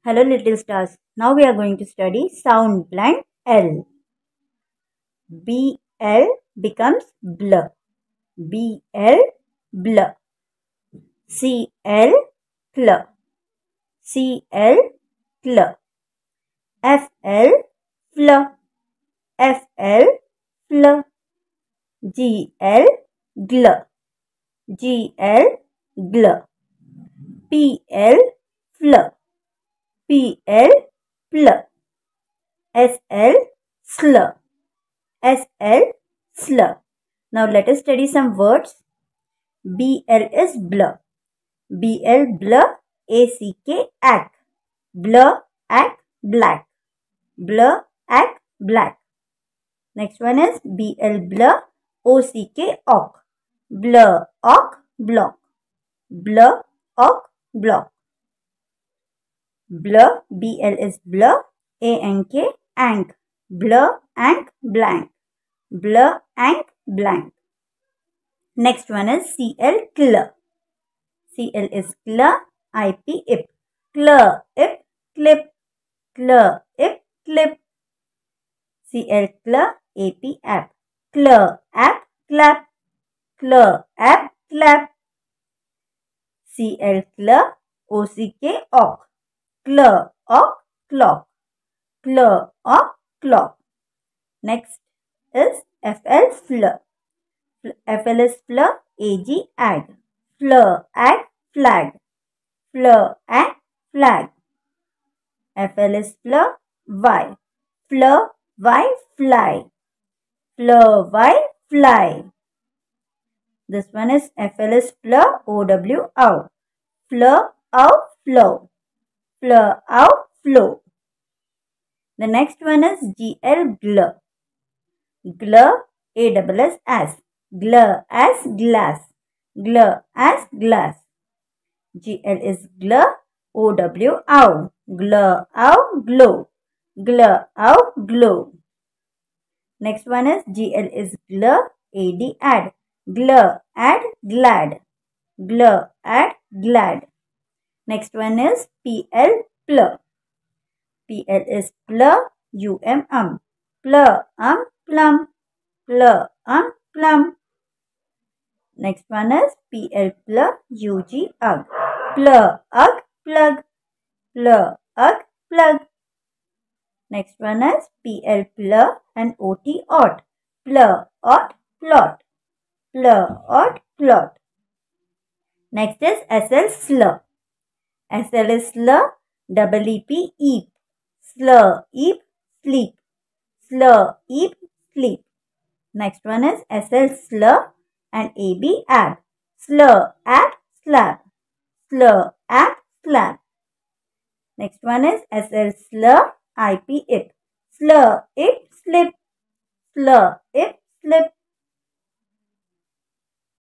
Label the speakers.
Speaker 1: Hello little stars. Now we are going to study sound blend L. BL becomes bl. BL bl. CL cl. CL cl. FL fl. FL fl. GL gl. GL gl. PL fl. PL pl. SL sl. SL sl. Now let us study some words. BL is bl. BL bl. ACK ack. Bl ack black. Bl ack black. Next one is BL bl. OCK ock. Bl ock block. Bl ock block. Bl, BL is bl, ANK, ank, bl, ank, blank, bl, ank, blank. Next one is CL, cl. CL is cl, IP, ip, cl, ip, clip, cl, ip, clip. CL, cl, AP, app, cl, app, clap, cl, app, clap. CL, cl, OCK, ock. Cl, ock, clock. Cl, ock, clock. Next is FL, fl. FL is fl, AG, ag. Fl, ag, flag. Fl, ag, flag. FL is fl, Y. Fl, Y, fly. Fl, Y, fly. This one is FL is fl, OW, ow. Fl, ow, flow. Fl, ow, flow. The next one is GL, gl. Gl, ASS, as. Gl as glass. Gl as glass. GL is gl, OW, ow. Gl, ow, glow. Gl, ow, glow. Next one is GL is gl, AD, add. Gl, add, glad. Gl, add, glad. Next one is PL, pl. PL is pl, UM, pl, plum. Pl, plum. Next one is PL, pl, UG, ug. Pl, ug, plug. Pl, ug, plug. Next one is PL, pl, and OT, ot. Pl, ot, plot. Pl, ot, plot. Next is SL, sl. SL is sl, double EP, eep. Sl, eep, sleep. Sl, eep, sleep. Next one is SL, sl, and AB, ab. Sl, ab, slab. Sl, ab, slab. Next one is SL, sl, IP, ip. Sl, ip, slip. Sl, ip, slip.